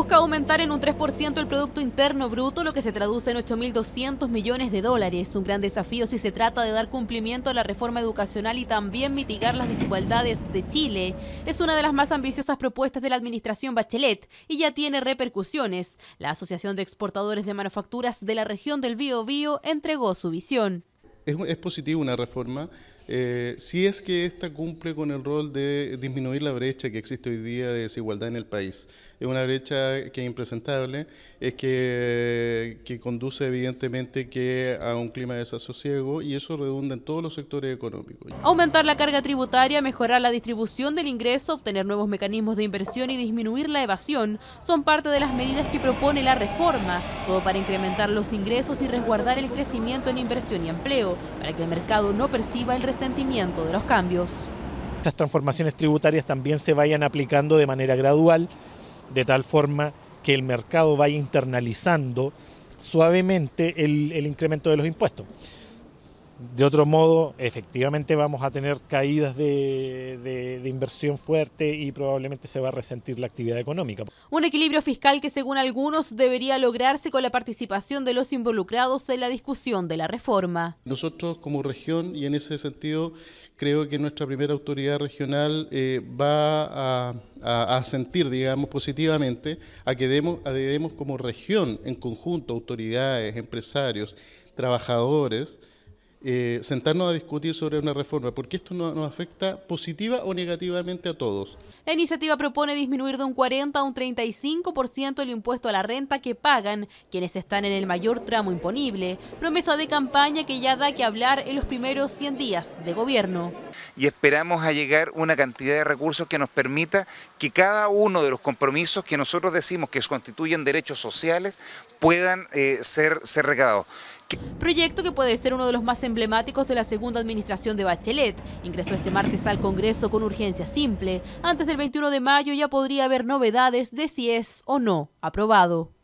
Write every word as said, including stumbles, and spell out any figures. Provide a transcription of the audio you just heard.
busca aumentar en un tres por ciento el Producto Interno Bruto, lo que se traduce en ocho mil doscientos millones de dólares. Un gran desafío si se trata de dar cumplimiento a la reforma educacional y también mitigar las desigualdades de Chile. Es una de las más ambiciosas propuestas de la administración Bachelet y ya tiene repercusiones. La Asociación de Exportadores de Manufacturas de la región del Biobío entregó su visión. Es, es positivo una reforma, eh, si es que esta cumple con el rol de disminuir la brecha que existe hoy día de desigualdad en el país. Es una brecha que es impresentable, es que, que conduce evidentemente que a un clima de desasosiego y eso redunda en todos los sectores económicos. Aumentar la carga tributaria, mejorar la distribución del ingreso, obtener nuevos mecanismos de inversión y disminuir la evasión son parte de las medidas que propone la reforma, todo para incrementar los ingresos y resguardar el crecimiento en inversión y empleo, para que el mercado no perciba el resentimiento de los cambios. Estas transformaciones tributarias también se vayan aplicando de manera gradual, de tal forma que el mercado vaya internalizando suavemente el, el incremento de los impuestos. De otro modo, efectivamente vamos a tener caídas de, de, de inversión fuerte y probablemente se va a resentir la actividad económica. Un equilibrio fiscal que, según algunos, debería lograrse con la participación de los involucrados en la discusión de la reforma. Nosotros como región, y en ese sentido creo que nuestra primera autoridad regional eh, va a, a, a sentir, digamos, positivamente a que debemos, a debemos como región, en conjunto, autoridades, empresarios, trabajadores, Eh, sentarnos a discutir sobre una reforma, porque esto nos, nos afecta positiva o negativamente a todos. La iniciativa propone disminuir de un cuarenta a un treinta y cinco por ciento el impuesto a la renta que pagan quienes están en el mayor tramo imponible, promesa de campaña que ya da que hablar en los primeros cien días de gobierno. Y esperamos a llegar una cantidad de recursos que nos permita que cada uno de los compromisos que nosotros decimos que constituyen derechos sociales puedan eh, ser, ser recaudados. Proyecto que puede ser uno de los más emblemáticos de la segunda administración de Bachelet. Ingresó este martes al Congreso con urgencia simple. Antes del veintiuno de mayo ya podría haber novedades de si es o no aprobado.